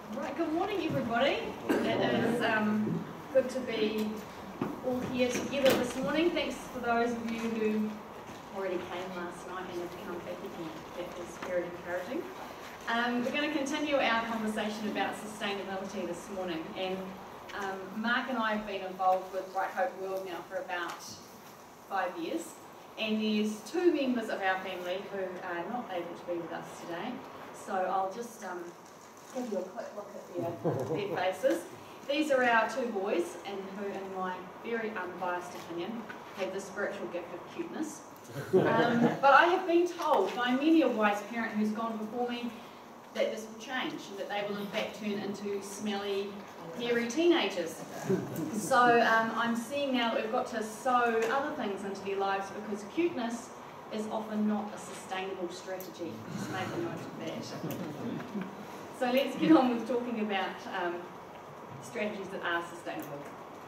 Right, good morning everybody. It is good to be all here together this morning. Thanks for those of you who already came last night and have come back again. That is very encouraging. We're going to continue our conversation about sustainability this morning, and Mark and I have been involved with Bright Hope World now for about 5 years, and there's two members of our family who are not able to be with us today, so I'll just give you a quick look at their faces. These are our two boys, and who, in my very unbiased opinion, have the spiritual gift of cuteness. But I have been told by many a wise parent who's gone before me that this will change, and that they will in fact turn into smelly, hairy teenagers. So I'm seeing now that we've got to sow other things into their lives, because cuteness is often not a sustainable strategy. Just make a note of that. So let's get on with talking about strategies that are sustainable.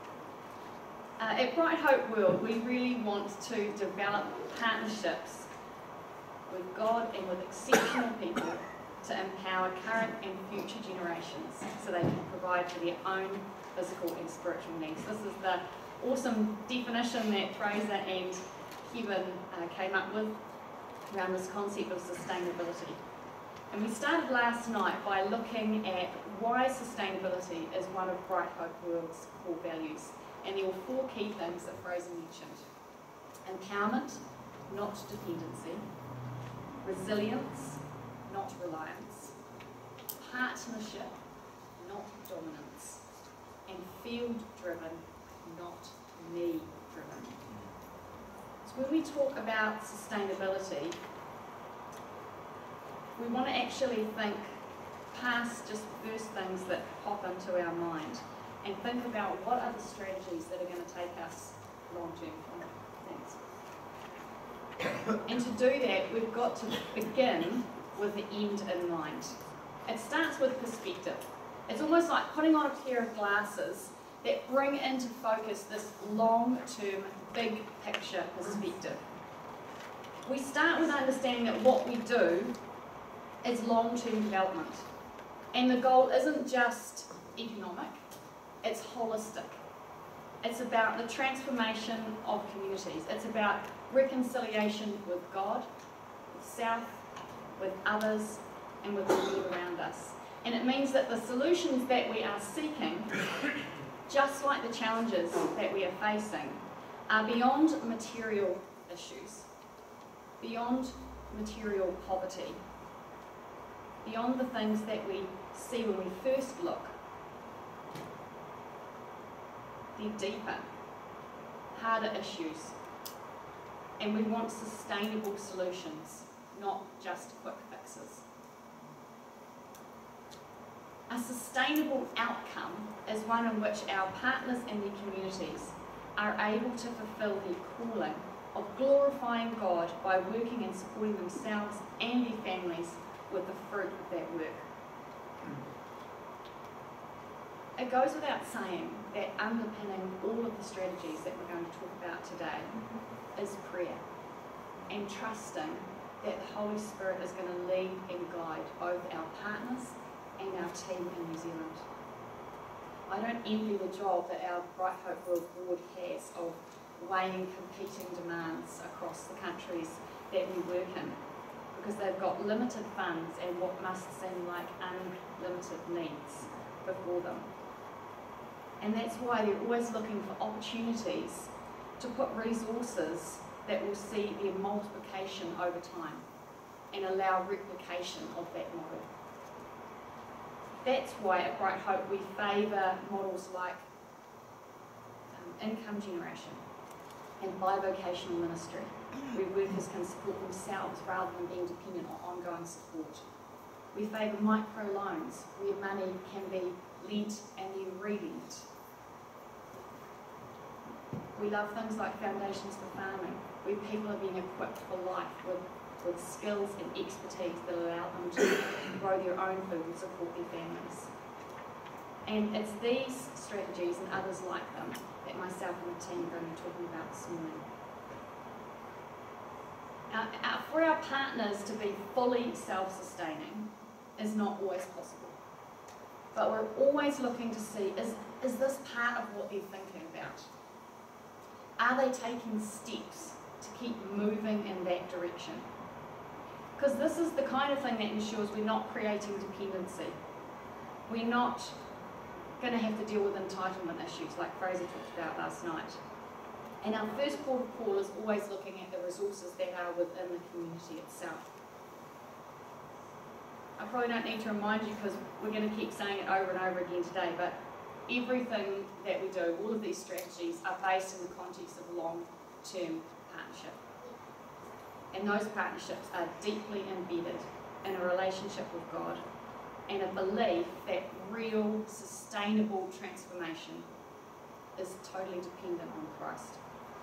At Bright Hope World, we really want to develop partnerships with God and with exceptional people to empower current and future generations so they can provide for their own physical and spiritual needs. This is the awesome definition that Fraser and Kevin came up with around this concept of sustainability. And we started last night by looking at why sustainability is one of Bright Hope World's core values. And there were four key things that Fraser mentioned: empowerment, not dependency; resilience, not reliance; partnership, not dominance; and field-driven, not me-driven. So when we talk about sustainability, we want to actually think past just the first things that pop into our mind and think about what are the strategies that are going to take us long-term from things. And to do that, we've got to begin with the end in mind. It starts with perspective. It's almost like putting on a pair of glasses that bring into focus this long-term, big picture perspective. We start with understanding that what we do is long-term development. And the goal isn't just economic, it's holistic. It's about the transformation of communities. It's about reconciliation with God, with self, with others, and with the world around us. And it means that the solutions that we are seeking, just like the challenges that we are facing, are beyond material issues, beyond material poverty, beyond the things that we see when we first look. They're deeper, harder issues, and we want sustainable solutions, not just quick fixes. A sustainable outcome is one in which our partners and their communities are able to fulfill their calling of glorifying God by working and supporting themselves and their families with the fruit of that work. It goes without saying that underpinning all of the strategies that we're going to talk about today is prayer, and trusting that the Holy Spirit is going to lead and guide both our partners and our team in New Zealand. I don't envy the job that our Bright Hope World Board has of weighing competing demands across the countries that we work in, because they've got limited funds and what must seem like unlimited needs before them. And that's why they're always looking for opportunities to put resources that will see their multiplication over time and allow replication of that model. That's why at Bright Hope we favour models like income generation and bivocational ministry, where workers can support themselves rather than being dependent on ongoing support. We favour microloans, where money can be lent and then re-lent. We love things like foundations for farming, where people are being equipped for life with skills and expertise that allow them to grow their own food and support their families. And it's these strategies and others like them that myself and the team are going to be talking about this morning. For our partners to be fully self-sustaining is not always possible. but we're always looking to see, is this part of what they're thinking about? Are they taking steps to keep moving in that direction? Because this is the kind of thing that ensures we're not creating dependency. We're not going to have to deal with entitlement issues like Fraser talked about last night. And our first port of call is always looking at the resources that are within the community itself. I probably don't need to remind you because we're going to keep saying it over and over again today, but everything that we do, all of these strategies are based in the context of long-term partnership. And those partnerships are deeply embedded in a relationship with God and a belief that real, sustainable transformation is totally dependent on Christ.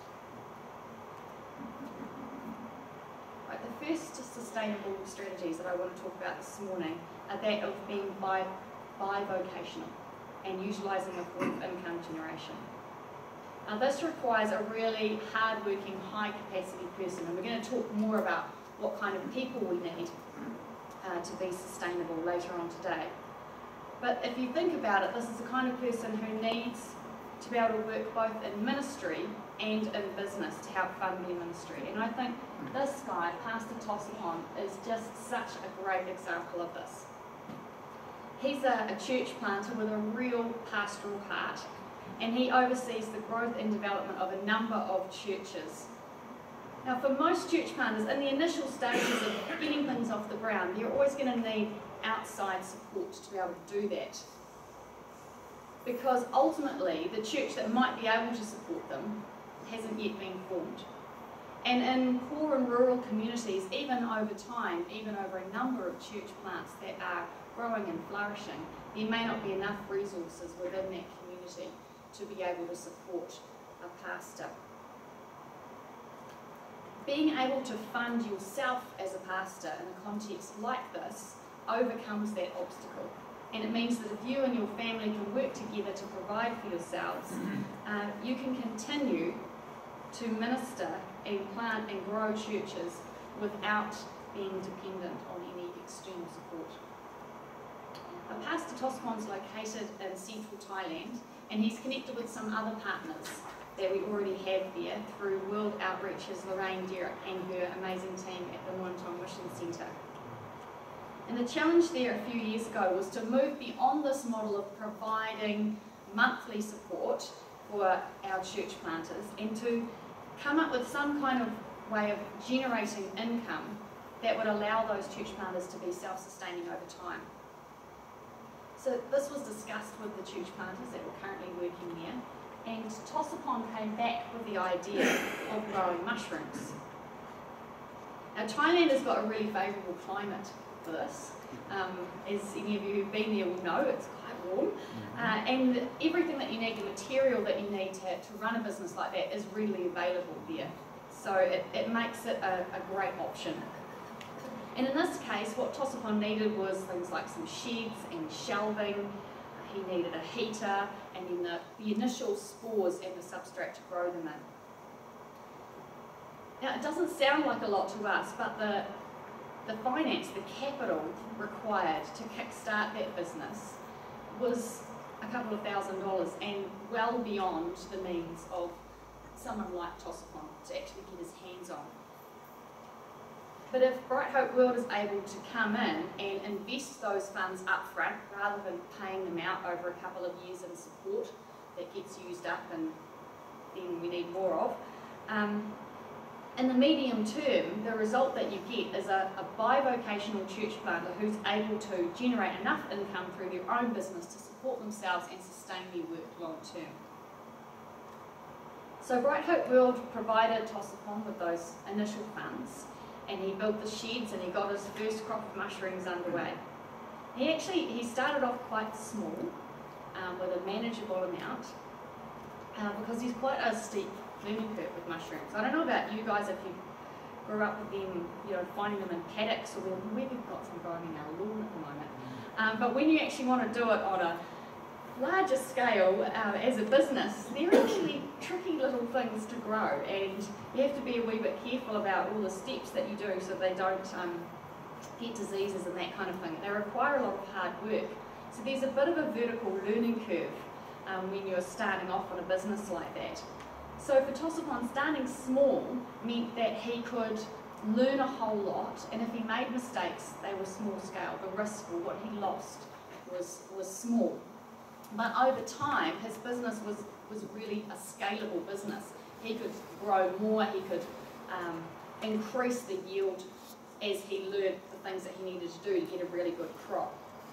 Right, the first sustainable strategies that I want to talk about this morning are that of being bivocational and utilising a form of income generation. Now this requires a really hard-working, high-capacity person, and we're going to talk more about what kind of people we need to be sustainable later on today. But if you think about it, this is the kind of person who needs to be able to work both in ministry and in business to help fund their ministry. And I think this guy, Pastor Tossipon, is just such a great example of this. He's a church planter with a real pastoral heart, and he oversees the growth and development of a number of churches. Now for most church planters, in the initial stages of getting things off the ground, you're always going to need outside support to be able to do that. Because ultimately, the church that might be able to support them hasn't yet been formed. And in poor and rural communities, even over time, even over a number of church plants that are growing and flourishing, there may not be enough resources within that community to be able to support a pastor. Being able to fund yourself as a pastor in a context like this overcomes that obstacle. And it means that if you and your family can work together to provide for yourselves, you can continue to minister and plant and grow churches without being dependent on any external support. Pastor Tossipon is located in central Thailand, and he's connected with some other partners that we already have there through World Outreach's Lorraine Derrick and her amazing team at the Muangthong Mission Centre. And the challenge there a few years ago was to move beyond this model of providing monthly support for our church planters and to come up with some kind of way of generating income that would allow those church planters to be self-sustaining over time. So this was discussed with the church planters that were currently working there, and Tossipon came back with the idea of growing mushrooms. Now Thailand has got a really favourable climate for this. As any of you who've been there will know, it's quite warm. And everything that you need, the material that you need to run a business like that is readily available there. So it makes it a great option. And in this case, what Tossipon needed was things like some sheds and shelving. He needed a heater and then the initial spores and the substrate to grow them in. Now it doesn't sound like a lot to us, but the finance, the capital required to kickstart that business was a couple of $1,000s and well beyond the means of someone like Tossipon to actually get his hands on. But if Bright Hope World is able to come in and invest those funds up front rather than paying them out over a couple of years in support that gets used up and then we need more of, in the medium term, the result that you get is a bivocational church planter who's able to generate enough income through their own business to support themselves and sustain their work long term. So Bright Hope World provided Tossipon with those initial funds, and he built the sheds and he got his first crop of mushrooms underway. He started off quite small, with a manageable amount, because he's quite a steep learning curve with mushrooms. I don't know about you guys if you grew up with them, finding them in paddocks or we've got some growing in our lawn at the moment. But when you actually want to do it on a larger scale as a business, they're actually tricky little things to grow, and you have to be a wee bit careful about all the steps that you do so they don't get diseases and that kind of thing. They require a lot of hard work, So there's a bit of a vertical learning curve when you're starting off on a business like that. So for Tosopon, starting small meant that he could learn a whole lot, and if he made mistakes, they were small scale. The risk or what he lost was small. But over time, his business was really a scalable business. He could grow more, he could increase the yield as he learned the things that he needed to do to get a really good crop.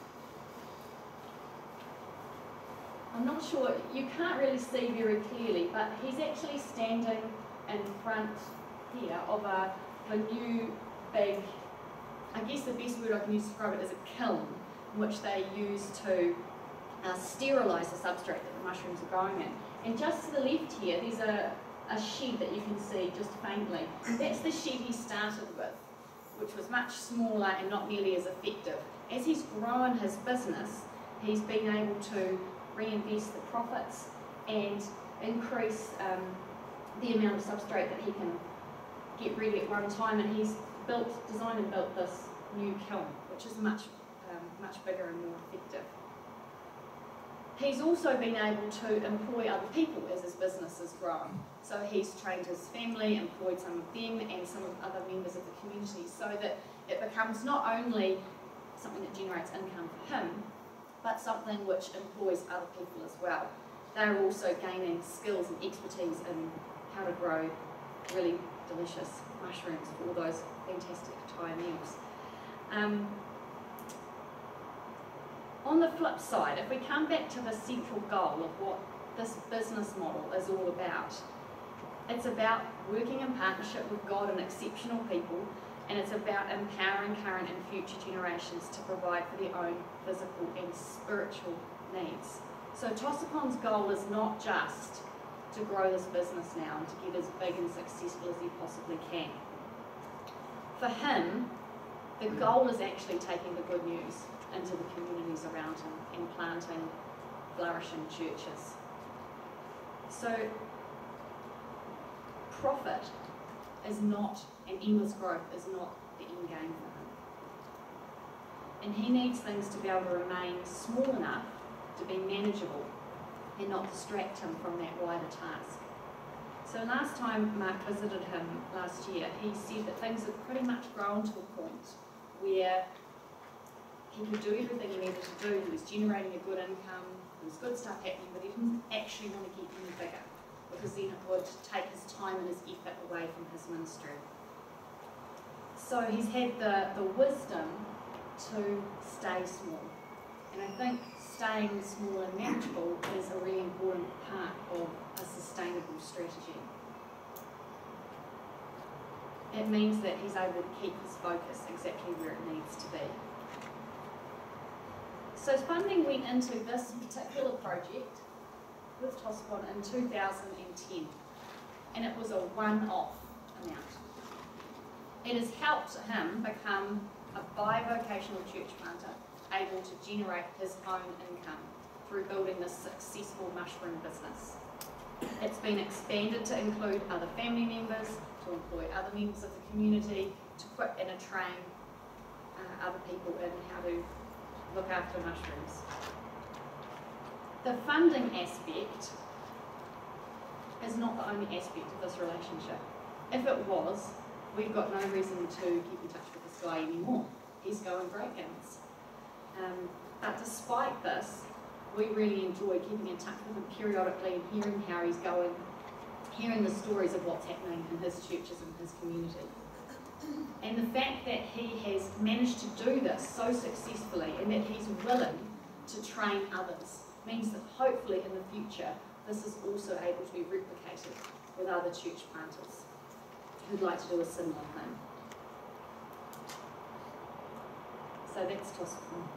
I'm not sure, you can't really see very clearly, but he's actually standing in front here of a new big, I guess the best word I can use to describe it is a kiln, which they use to sterilise the substrate that the mushrooms are growing in. And just to the left here, there's a shed that you can see just faintly. That's the shed he started with, which was much smaller and not nearly as effective. As he's grown his business, he's been able to reinvest the profits and increase the amount of substrate that he can get ready at one time, and he's designed and built this new kiln, which is much bigger and more effective. He's also been able to employ other people as his business has grown. So he's trained his family, employed some of them and some of other members of the community, so that it becomes not only something that generates income for him, but something which employs other people as well. They're also gaining skills and expertise in how to grow really delicious mushrooms for all those fantastic Thai meals. On the flip side, if we come back to the central goal of what this business model is all about, it's about working in partnership with God and exceptional people, and it's about empowering current and future generations to provide for their own physical and spiritual needs. So Tosopon's goal is not just to grow this business now and to get as big and successful as he possibly can. For him, the goal is actually taking the good news into the communities around him and planting flourishing churches. So profit is not, and endless growth is not the end game for him. And he needs things to be able to remain small enough to be manageable and not distract him from that wider task. So last time Mark visited him last year, he said that things had pretty much grown to a point where he could do everything he needed to do. He was generating a good income, there was good stuff happening, but he didn't actually want to get any bigger, because then it would take his time and his effort away from his ministry. So he's had the wisdom to stay small. And I think staying small and manageable is a really important part of a sustainable strategy. It means that he's able to keep his focus exactly where it needs to be. So funding went into this particular project with Tosopon in 2010, and it was a one-off amount. It has helped him become a bivocational church planter, able to generate his own income through building this successful mushroom business. It's been expanded to include other family members, to employ other members of the community, to equip and train other people in how to look after mushrooms. The funding aspect is not the only aspect of this relationship. If it was, we've got no reason to keep in touch with this guy anymore. He's going great guns. But despite this, we really enjoy keeping in touch with him periodically and hearing how he's going, hearing the stories of what's happening in his churches and his community. And the fact that he has managed to do this so successfully and that he's willing to train others means that hopefully in the future this is also able to be replicated with other church planters who'd like to do a similar thing. So that's Tosopon.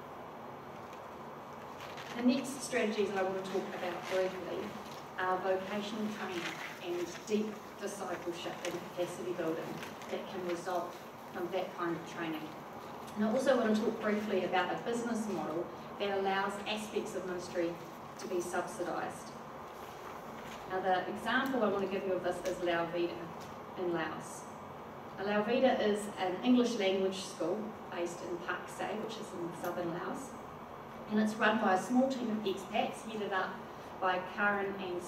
The next strategies that I want to talk about briefly are vocational training and deep discipleship and capacity building that can result from that kind of training. And I also want to talk briefly about a business model that allows aspects of ministry to be subsidised. Now the example I want to give you of this is Lao Vida in Laos. Now, Lao Vida is an English language school based in Pak Se, which is in southern Laos. And it's run by a small team of expats headed up by Karen and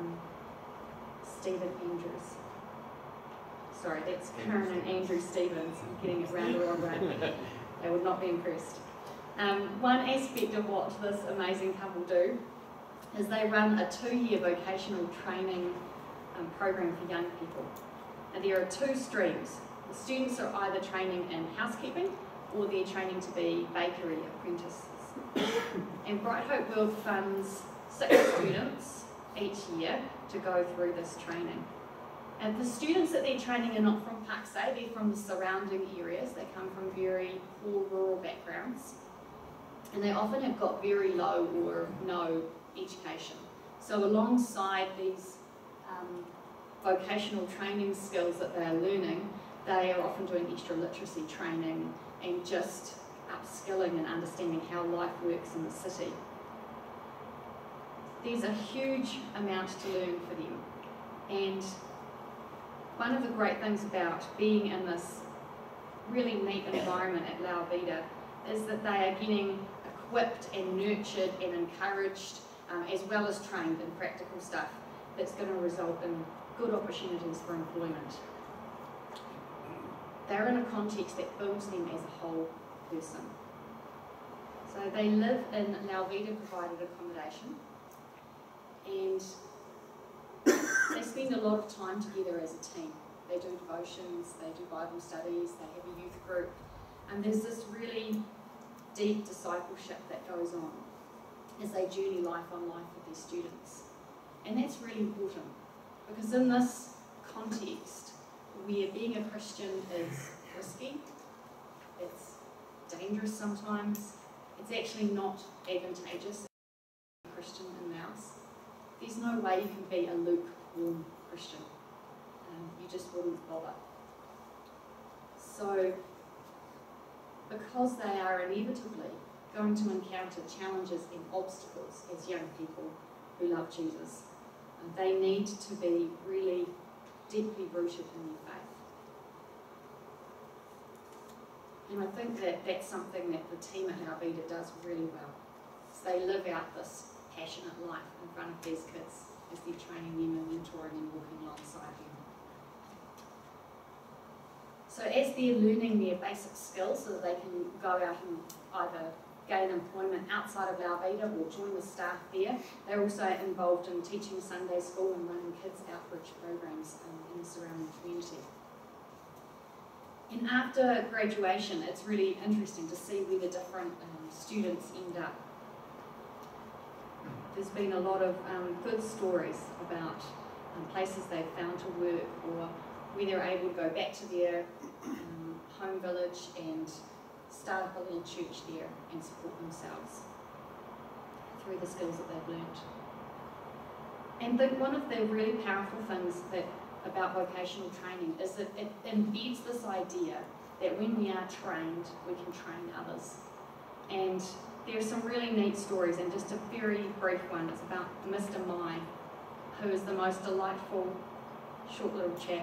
Stephen Andrews. Sorry, that's Karen and Andrew Stevens. I'm getting it round the wrong way. They would not be impressed. One aspect of what this amazing couple do is they run a 2-year vocational training program for young people. And there are 2 streams. The students are either training in housekeeping or they're training to be bakery apprentices. And Bright Hope World funds 6 students each year to go through this training. And the students that they're training are not from Parksay, they're from the surrounding areas. They come from very poor rural backgrounds. And they often have got very low or no education. So alongside these vocational training skills that they are learning, they are often doing extra literacy training and just upskilling and understanding how life works in the city. There's a huge amount to learn for them. And one of the great things about being in this really neat environment at La Vida is that they are getting equipped and nurtured and encouraged, as well as trained in practical stuff that's going to result in good opportunities for employment. They're in a context that builds them as a whole person. So they live in La Vida provided accommodation, and they spend a lot of time together as a team. They do devotions, they do Bible studies, they have a youth group, and there's this really deep discipleship that goes on as they journey life on life with their students. And that's really important, because in this context where being a Christian is risky, it's dangerous sometimes, it's actually not advantageous to be a Christian in Laos. There's no way you can be a lukewarm Christian. You just wouldn't bother. So, because they are inevitably going to encounter challenges and obstacles as young people who love Jesus, they need to be really deeply rooted in their faith. And I think that that's something that the team at La Vida does really well. So they live out this passionate life in front of these kids as they're training them and mentoring and walking alongside them. So as they're learning their basic skills so that they can go out and either gain employment outside of La Vida or join the staff there, they're also involved in teaching Sunday school and running kids outreach programs in the surrounding community. And after graduation, it's really interesting to see where the different students end up. There's been a lot of good stories about places they've found to work, or where they're able to go back to their home village and start up a little church there and support themselves through the skills that they've learnt. And one of the really powerful things about vocational training is that it embeds this idea that when we are trained, we can train others. And there are some really neat stories, and just a very brief one. It's about Mr. Mai, who is the most delightful, short little chap,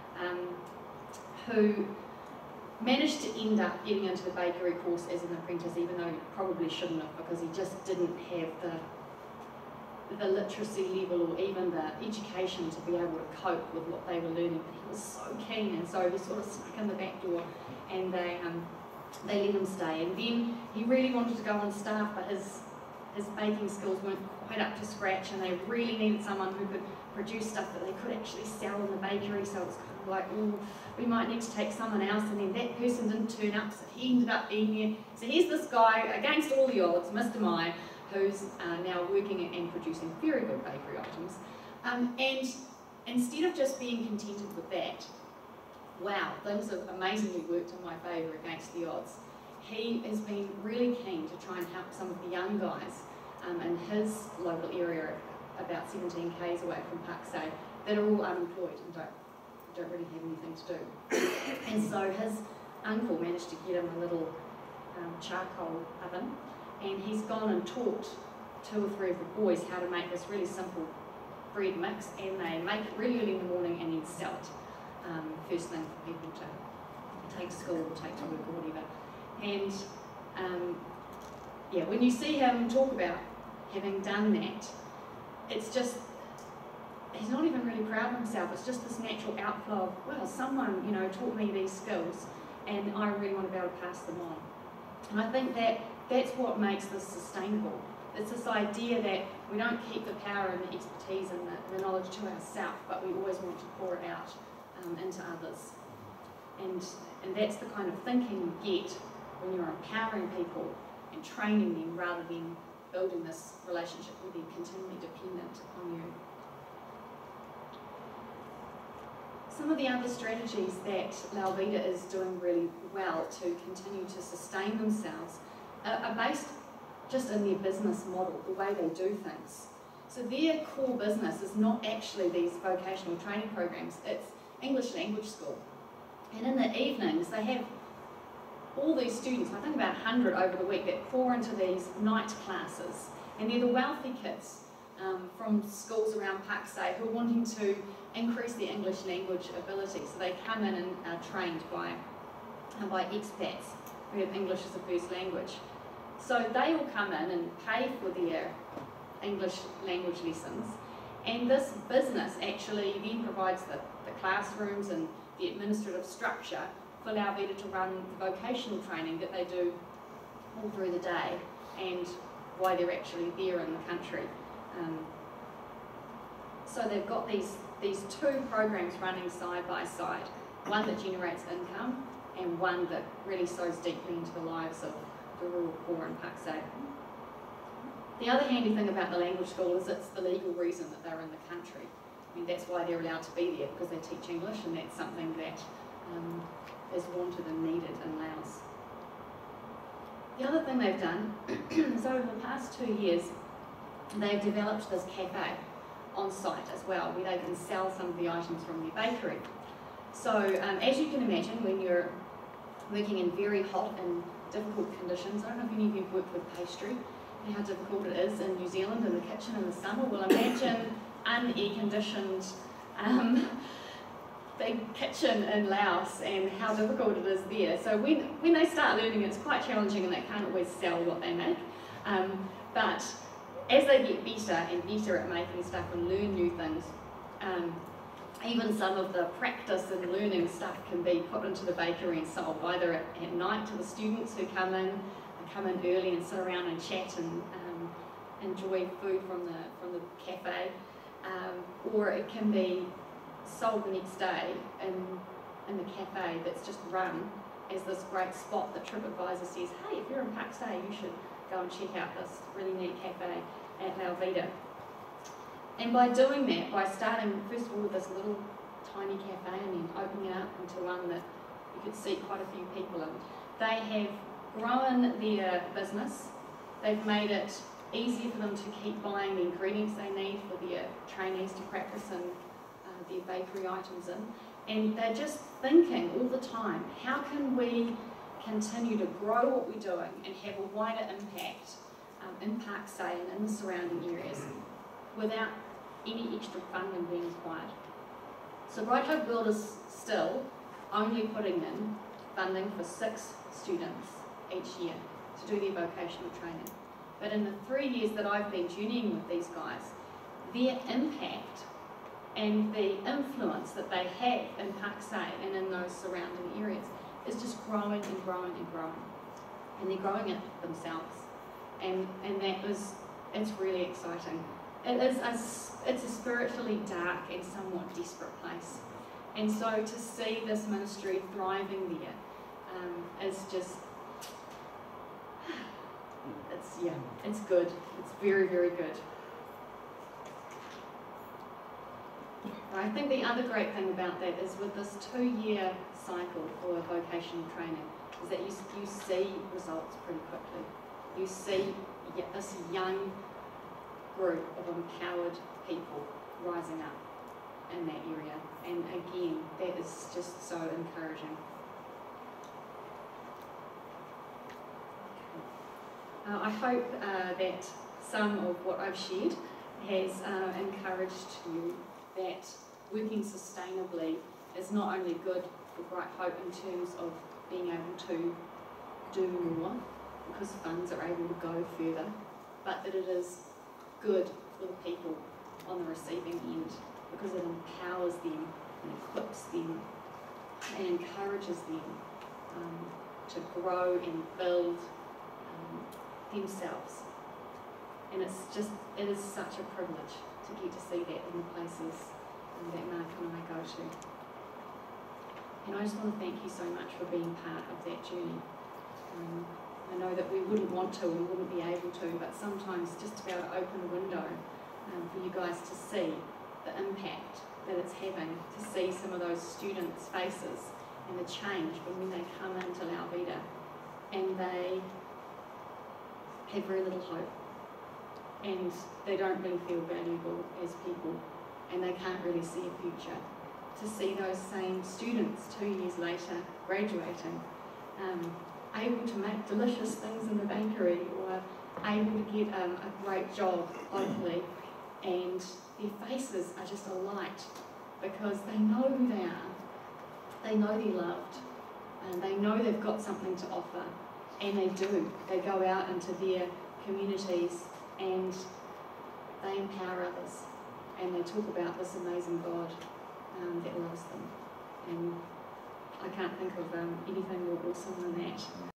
who managed to end up getting into the bakery course as an apprentice, even though he probably shouldn't have, because he just didn't have the literacy level or even the education to be able to cope with what they were learning. But he was so keen, and so he sort of snuck in the back door, and they let him stay. And then he really wanted to go on staff, but his baking skills weren't quite up to scratch, and they really needed someone who could produce stuff that they could actually sell in the bakery. So it was kind of like, oh, we might need to take someone else, and then that person didn't turn up, so he ended up being there. So here's this guy, against all the odds, Mr. Mai, who's now working and producing very good bakery items. And instead of just being contented with that, wow, things have amazingly worked in my favour against the odds. He has been really keen to try and help some of the young guys in his local area, about 17 k's away from Parksay, that are all unemployed and don't really have anything to do. And so his uncle managed to get him a little charcoal oven, and he's gone and taught 2 or 3 of the boys how to make this really simple bread mix, and they make it really early in the morning and then sell it first thing for people to take to school or take to work or whatever. And yeah, when you see him talk about having done that, it's just, he's not even really proud of himself. It's just this natural outflow of, well, someone, you know, taught me these skills and I really want to be able to pass them on. And I think that that's what makes this sustainable. It's this idea that we don't keep the power and the expertise and the knowledge to ourselves, but we always want to pour it out into others. And that's the kind of thinking you get when you're empowering people and training them rather than building this relationship where they're continually dependent upon you. Some of the other strategies that La Vida is doing really well to continue to sustain themselves are based just in their business model, the way they do things. So their core business is not actually these vocational training programs, it's English language school. And in the evenings, they have all these students, I think about 100 over the week, that pour into these night classes. And they're the wealthy kids from schools around Parkside who are wanting to increase their English language ability. So they come in and are trained by expats who have English as a first language. So they all come in and pay for their English language lessons. And this business actually then provides the classrooms and the administrative structure for La Vida to run the vocational training that they do all through the day and why they're actually there in the country. So they've got these two programs running side by side, one that generates income and one that really sows deeply into the lives of the rural poor in Parkside. The other handy thing about the language school is it's the legal reason that they're in the country. I mean, that's why they're allowed to be there, because they teach English, and that's something that is wanted and needed in Laos. The other thing they've done is over the past 2 years, they've developed this cafe on site as well, where they can sell some of the items from their bakery. So as you can imagine, when you're working in very hot and difficult conditions, I don't know if any of you have worked with pastry, and how difficult it is in New Zealand in the kitchen in the summer. Well, imagine un-air-conditioned big kitchen in Laos and how difficult it is there. So when they start learning, it's quite challenging and they can't always sell what they make. But as they get better and better at making stuff and learn new things, even some of the practice and learning stuff can be put into the bakery and sold, either at night to the students who come in early and sit around and chat and enjoy food from the cafe, or it can be sold the next day in the cafe that's just run as this great spot that TripAdvisor says, hey, if you're in Parkside, you should go and check out this really neat cafe at La Vida. And by doing that, by starting first of all with this little tiny cafe and then opening it up into one that you could see quite a few people in, they have grown their business. They've made it easier for them to keep buying the ingredients they need for their trainees to practice in their bakery items in. And they're just thinking all the time, how can we continue to grow what we're doing and have a wider impact in Parkside and in the surrounding areas without any extra funding being required. So Bright Hope World is still only putting in funding for 6 students each year to do their vocational training. But in the 3 years that I've been journeying with these guys, their impact and the influence that they have in Parkside and in those surrounding areas is just growing and growing and growing. And they're growing it themselves. And it's really exciting. It's a spiritually dark and somewhat desperate place. And so to see this ministry thriving there is just, it's good. It's very, very good. I think the other great thing about that is with this 2-year cycle for vocational training is that you see results pretty quickly. You see this young group of empowered people rising up in that area, and again, that is just so encouraging. I hope that some of what I've shared has encouraged you that working sustainably is not only good for Bright Hope in terms of being able to do more, because funds are able to go further, but that it is good for the people on the receiving end because it empowers them and equips them and encourages them to grow and build themselves. And it is such a privilege to get to see that in the places that Mark and I go to. And I just want to thank you so much for being part of that journey. I know that we wouldn't want to and wouldn't be able to, but sometimes just to be able to open a window for you guys to see the impact that it's having, to see some of those students' faces and the change when they come into La Vida and they have very little hope and they don't really feel valuable as people and they can't really see a future. To see those same students 2 years later graduating, able to make delicious things in the bakery or able to get a great job hopefully, and their faces are just alight because they know who they are, they know they're loved, and they know they've got something to offer, and they do. They go out into their communities and they empower others and they talk about this amazing God that loves them. And I can't think of anything more awesome than that.